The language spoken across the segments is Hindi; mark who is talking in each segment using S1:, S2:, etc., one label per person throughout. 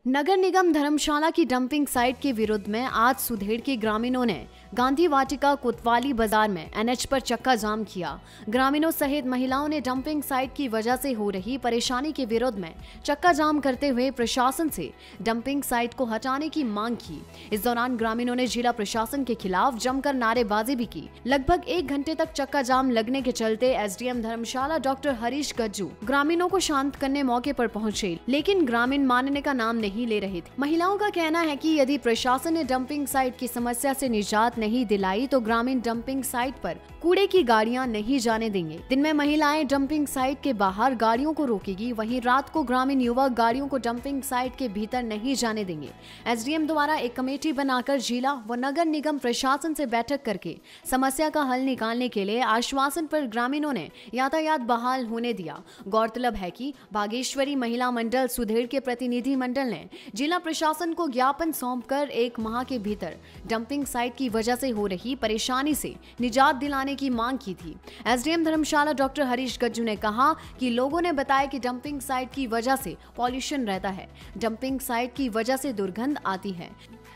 S1: नगर निगम धर्मशाला की डंपिंग साइट के विरोध में आज सुधेड़ के ग्रामीणों ने गांधी वाटिका कोतवाली बाजार में एनएच पर चक्का जाम किया। ग्रामीणों सहित महिलाओं ने डंपिंग साइट की वजह से हो रही परेशानी के विरोध में चक्का जाम करते हुए प्रशासन से डंपिंग साइट को हटाने की मांग की। इस दौरान ग्रामीणों ने जिला प्रशासन के खिलाफ जमकर नारेबाजी भी की। लगभग 1 घंटे तक चक्का जाम लगने के चलते एसडीएम धर्मशाला डॉक्टर हरीश गज्जू ग्रामीणों को शांत करने मौके पर पहुंचे, लेकिन ग्रामीण मानने का नाम नहीं ले रहे थे। महिलाओं का कहना है कि यदि प्रशासन ने डंपिंग साइट की समस्या से निजात नहीं दिलाई तो ग्रामीण डंपिंग साइट पर कूड़े की गाड़ियां नहीं जाने देंगे। दिन में महिलाएं डंपिंग साइट के बाहर गाड़ियों को रोकेगी, वहीं रात को ग्रामीण युवक गाड़ियों को डंपिंग साइट के भीतर नहीं जाने देंगे। एसडीएम द्वारा एक कमेटी बनाकर जिला व नगर निगम प्रशासन से बैठक करके समस्या का हल निकालने के लिए आश्वासन पर ग्रामीणों ने यातायात बहाल होने दिया। गौरतलब है कि बागेश्वरी महिला मंडल सुधेड़ के प्रतिनिधि मंडल ने जिला प्रशासन को ज्ञापन सौंपकर 1 माह के भीतर डंपिंग साइट की वजह से हो रही परेशानी से निजात दिलाने की मांग की थी। एसडीएम धर्मशाला डॉक्टर हरीश गज्जू ने कहा कि लोगों ने बताया कि डंपिंग साइट की वजह से पॉल्यूशन रहता है, डंपिंग साइट की वजह से दुर्गंध आती है।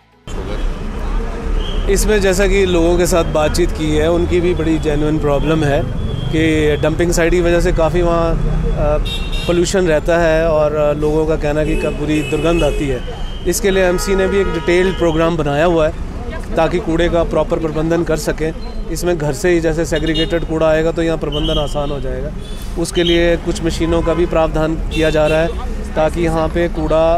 S2: इसमें जैसा कि लोगों के साथ बातचीत की है, उनकी भी बड़ी जेन्युइन प्रॉब्लम है कि डंपिंग साइट की वजह से काफ़ी वहाँ पोल्यूशन रहता है और लोगों का कहना कि बुरी दुर्गंध आती है। इसके लिए एमसी ने भी एक डिटेल्ड प्रोग्राम बनाया हुआ है ताकि कूड़े का प्रॉपर प्रबंधन कर सकें। इसमें घर से ही जैसे सेग्रीगेटेड कूड़ा आएगा तो यहाँ प्रबंधन आसान हो जाएगा। उसके लिए कुछ मशीनों का भी प्रावधान किया जा रहा है ताकि यहाँ पे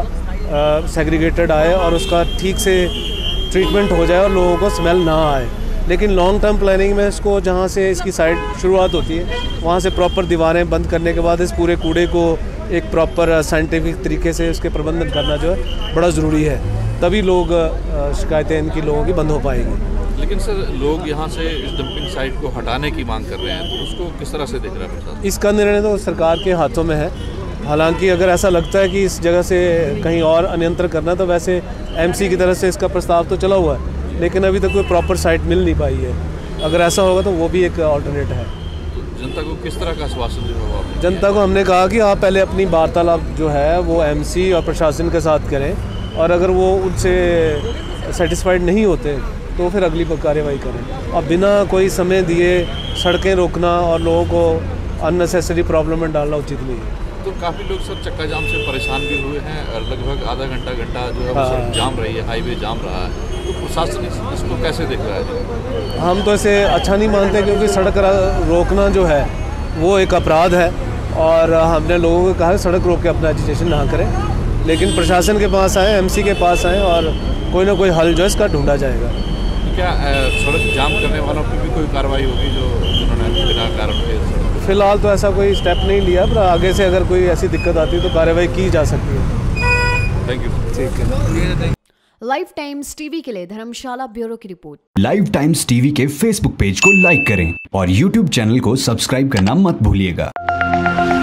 S2: कूड़ा सेग्रीगेटेड आए और उसका ठीक से ट्रीटमेंट हो जाए और लोगों को स्मेल ना आए। लेकिन लॉन्ग टर्म प्लानिंग में इसको जहाँ से इसकी साइड शुरुआत होती है वहाँ से प्रॉपर दीवारें बंद करने के बाद इस पूरे कूड़े को एक प्रॉपर साइंटिफिक तरीके से उसके प्रबंधन करना जो है बड़ा ज़रूरी है, तभी लोग शिकायतें इनकी लोगों की बंद हो पाएगी।
S3: लेकिन सर लोग यहाँ से इस डंपिंग साइट को हटाने की मांग कर रहे हैं, तो उसको किस तरह से देख रहा है प्रशासन? इसका
S2: निर्णय तो सरकार के हाथों में है। हालांकि अगर ऐसा लगता है कि इस जगह से कहीं और अनियंत्रण करना, तो वैसे एमसी की तरफ से इसका प्रस्ताव तो चला हुआ है, लेकिन अभी तक कोई प्रॉपर साइट मिल नहीं पाई है। अगर ऐसा होगा तो वो भी एक ऑल्टरनेट है।
S3: तो जनता को किस तरह का आश्वासन दिया होगा?
S2: जनता को हमने कहा कि आप पहले अपनी वार्तालाप जो है वो एमसी और प्रशासन के साथ करें, और अगर वो उनसे सेटिस्फाइड नहीं होते तो फिर अगली कार्रवाई करें। अब बिना कोई समय दिए सड़कें रोकना और लोगों को अननेसेसरी प्रॉब्लम में डालना उचित नहीं है।
S3: तो काफ़ी लोग सर चक्का जाम से परेशान भी हुए हैं और लगभग आधा घंटा जो है वो सड़क जाम रही है, हाईवे जाम रहा है, तो प्रशासन इसको कैसे देख रहा है?
S2: हम तो इसे अच्छा नहीं मानते, क्योंकि सड़क रोकना जो है वो एक अपराध है और हमने लोगों को कहा सड़क रोक के अपना एजिटेशन ना करें, लेकिन प्रशासन के पास आए, एमसी के पास आए और कोई ना कोई हल जो है इसका ढूंढा जाएगा।
S3: क्या सड़क जाम करने वालों पर भी कोई कार्रवाई होगी जिन्होंने बिना कारण के?
S2: फिलहाल तो ऐसा कोई स्टेप नहीं लिया, पर आगे से अगर कोई ऐसी दिक्कत आती है तो कार्रवाई की जा सकती है।
S3: Thank you.
S2: ठीक है।
S1: लाइव टाइम्स टीवी के लिए धर्मशाला ब्यूरो की रिपोर्ट।
S4: लाइव टाइम्स टीवी के फेसबुक पेज को लाइक करें और यूट्यूब चैनल को सब्सक्राइब करना मत भूलिएगा।